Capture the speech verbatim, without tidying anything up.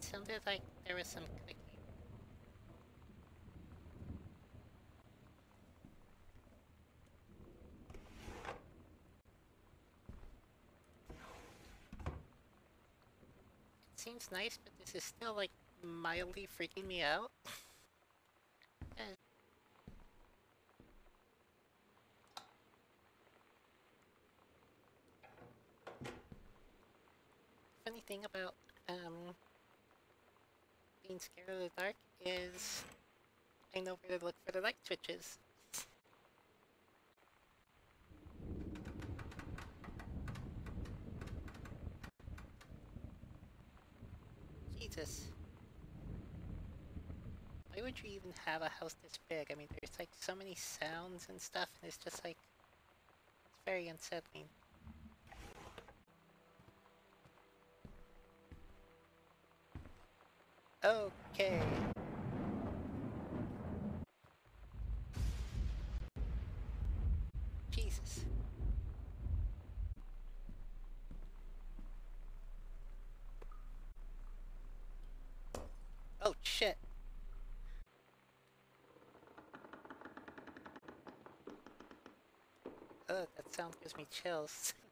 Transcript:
sounded like there was some clicking. It seems nice, but this is still like mildly freaking me out. And funny thing about um being scared of the dark is I know where to look for the light switches. Jesus. Why would you even have a house this big? I mean, there's like so many sounds and stuff, and it's just like, it's very unsettling. Okay. Jesus. Oh, shit. Oh, that sound gives me chills.